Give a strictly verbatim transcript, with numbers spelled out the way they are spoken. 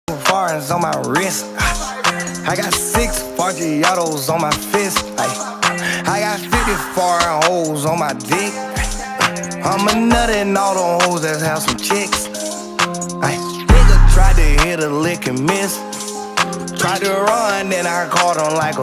foreigns on my wrist. I got six Forgiatos on my fist. I got fifty foreign hoes on my dick. I'm a nut and all the hoes that have some chicks. Nigga tried to hit a lick and miss. Tried to run, then I caught him like a